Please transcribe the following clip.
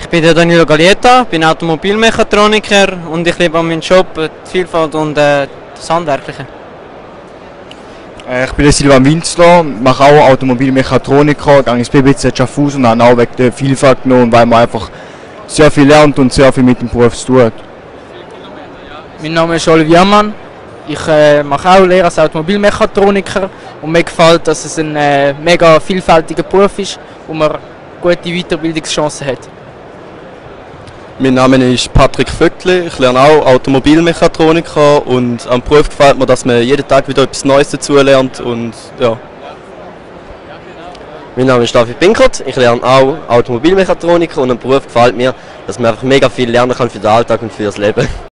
Ich bin der Danilo Galietta, bin Automobilmechatroniker und ich liebe an meinem Job die Vielfalt und das Handwerkliche. Ich bin der Silvan Winzler, mache auch Automobilmechatroniker, gehe ins BBZ Schaffhausen und habe auch wegen der Vielfalt genommen, weil man einfach sehr viel lernt und sehr viel mit dem Beruf zu tun hat. Mein Name ist Olivier Ammann. Ich mache auch Lehre als Automobilmechatroniker und mir gefällt, dass es ein mega vielfältiger Beruf ist und man gute Weiterbildungschancen hat. Mein Name ist Patrick Vöckli, ich lerne auch Automobilmechatroniker und am Beruf gefällt mir, dass man jeden Tag wieder etwas Neues dazulernt und ja. Mein Name ist David Pinkert, ich lerne auch Automobilmechatroniker und am Beruf gefällt mir, dass man einfach mega viel lernen kann für den Alltag und für das Leben.